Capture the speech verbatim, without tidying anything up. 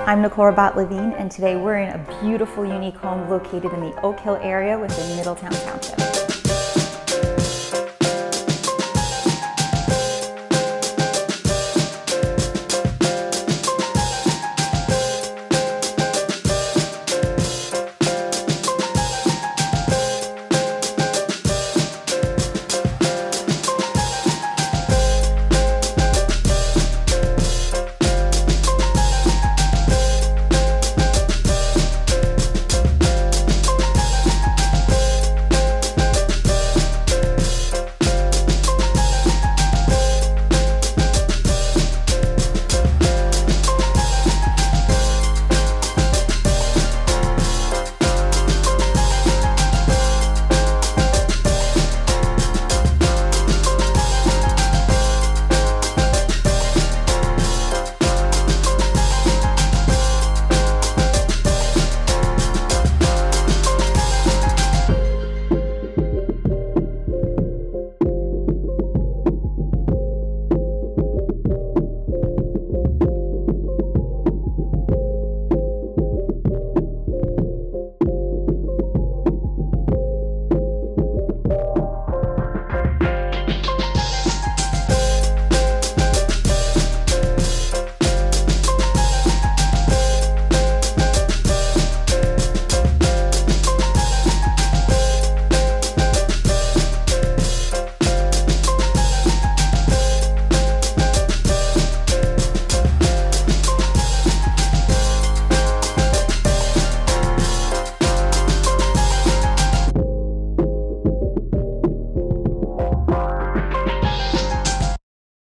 I'm Nicole Rabbat Levine, and today we're in a beautiful, unique home located in the Oak Hill area within Middletown Township.